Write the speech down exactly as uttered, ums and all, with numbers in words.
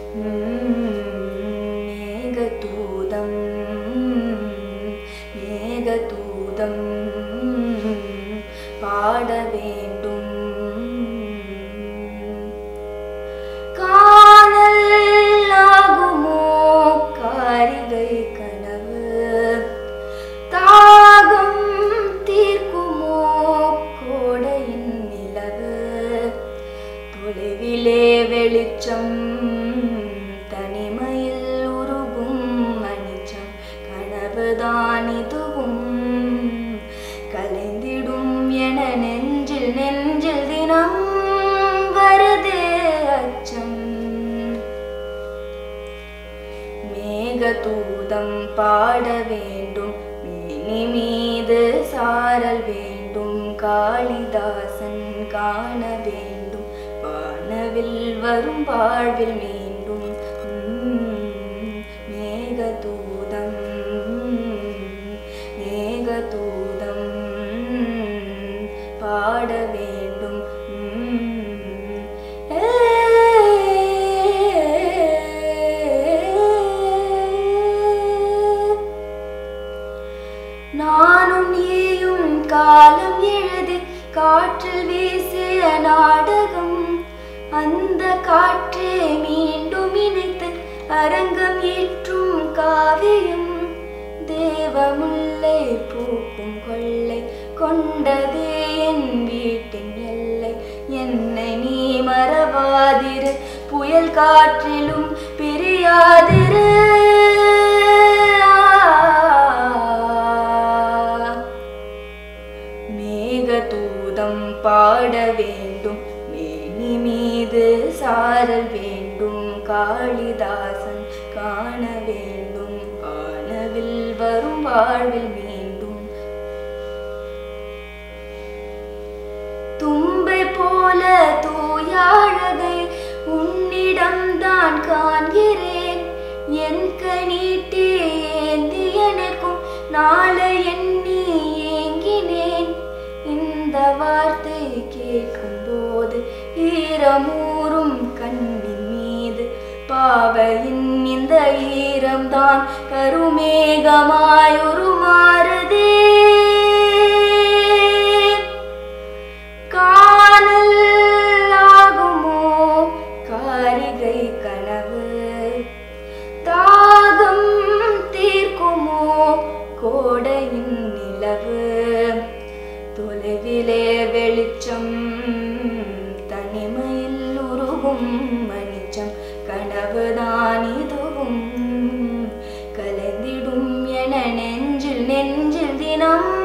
மேகதூதம் மேகதூதம் பாட வேண்டும். காணல் ஆகுமோ காரிகை கனவு, தாகம் தீர்க்குமோ கோடையின் நிலவு, தொலைவிலே வெளிச்சம் தனிமையில் உருகும் மணிச்சம், கனவுதான் இதுவும் கலைந்திடும் என நெஞ்சில் நெஞ்சில் தினம் வருதே அச்சம். மேகதூதம் பாட வேண்டும், மேனி மீது சாரல் வேண்டும், காளிதாசன் காண வேண்டும், வானவில் வரும் வாழ்வில் மீண்டும். மேகதூதம் மேகதூதம் பாட வேண்டும். நானும் நீயும் காலம் எழுதி காற்றில் வீசிய நாடகம், அந்த காற்றே மீண்டும் இணைத்து அரங்கம் ஏற்றும் காவியம், தேவமுல்லை பூக்கும் கொள்ளை கொண்டதே என் வீட்டின் எல்லை, என்னை நீ மறவாதிரு, புயல் காற்றிலும் பிரியாதிரு. மேகதூதம் பாட வேண்டும், மேனி மீது சாரல் வேண்டும், காளிதாசன் காண வேண்டும், வானவில் வரும் வாழ்வில் மீண்டும். தும்பை போல தூயாழகை உன்னிடம்தான் காண்கிறேன், என் கணீட்டி ஏந்தி எனக்கும் நாளை எண்ணி ஏங்கினேன். இந்த வார்த்தை கேட்கும் போது ஈரமூறும் கண்ணின் மீது பாவையின் இந்த ஈரம்தான் கருமேகமாய் உருமாறுதே. காணல் ஆகுமோ காரிகை கனவு, தாகம் தீர்க்குமோ கோடையின் நிலவு, தொலைவிலே வெளிச்சம் தனிமையில் உருகும் மணிச்சம், கனவுதான் இதுவும் கலைந்திடும் என நெஞ்சில் நெஞ்சில் தினம்